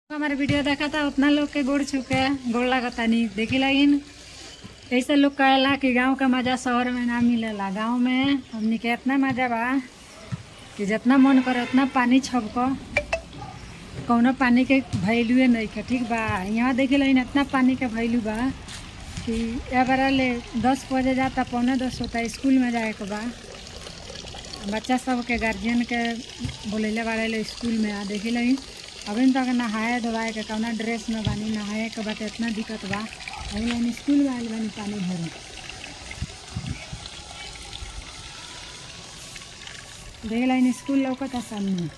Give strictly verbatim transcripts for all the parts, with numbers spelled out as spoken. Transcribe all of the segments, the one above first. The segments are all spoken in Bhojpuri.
हमारे वीडियो देखा था उतना लोग के गोड़ छुके गोड़ लगता नहीं देखी लगिन। ऐसे लोग कहला कि गांव का मजा शहर में ना मिलेला। गांव में हमनी के इतना मजा बा कि जितना मन करे उतना पानी छबको कौनो पानी के वैल्यू नहीं के ठीक बा। यहाँ देखी लगिन इतना पानी के वैल्यू बा कि ए बार ले दस बजे जाता पौने दस होता स्कूल में जाए के बा। बच्चा सब के गार्जियन के बोलेले बारे ले स्कूल में आ देखी लगिन अभी तक नहाए धोवाए के कौना ड्रेस में बानी नहाए के बात इतना दिक्कत बा। अभी लाइन स्कूल में आयल बानी पानी भरे देख लाइन स्कूल लौकता सामने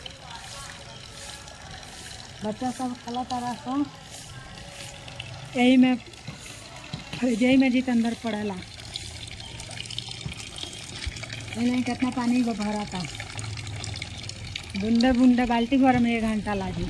बच्चा सब खला तारा सो यही में यही में जीत अंदर पड़ेला। लाइन कितना पानी भरा था बूंदे बूंदे बाल्टी भर में एक घंटा लागी।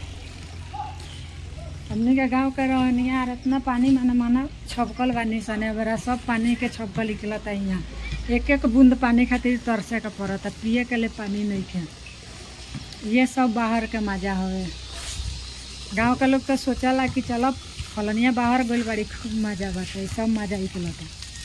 हमने के गाँव के रहनिया इतना पानी माना माना छपकल बानी सने बरा सब पानी के छपकल निकलता। यहाँ एक एक बूंद पानी खातिर तरसे के पड़ता पिए के लिए पानी नहीं के। ये सब बाहर के मजा हवे। गांव के लोग तो सोचला कि चलो फलनिया बाहर गइल बड़ी खूब मजा बाटे सब मजा निकलता।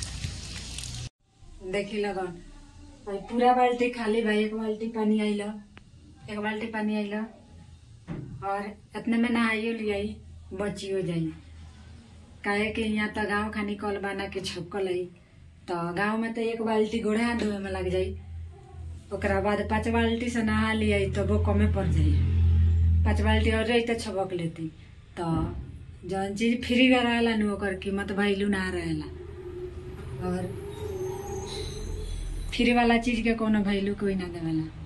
देखी लगन भाई पूरा बाल्टी खाली भाई एक बाल्टी पानी आइल एक बाल्टी पानी आइल और इतने में नहाइयो लियाई बचियो जाई काहे कि यहाँ तो गाँव खानी कल बना के छपकल है तो गाँव में तो एक बाल्टी गोड़े हाथ धोए में लग जाई। ओकरा बाद पाँच बाल्टी से नहा लियाई तो वो कमे पड़ जाई। पाँच बाल्टी और रही तो छबक लेती तो जौन चीज फ्री रहेला नु ओकर कीमत वैल्यू ना रहेला और फ्री वाला चीज के कोनो वैल्यू कोई ना देवेला।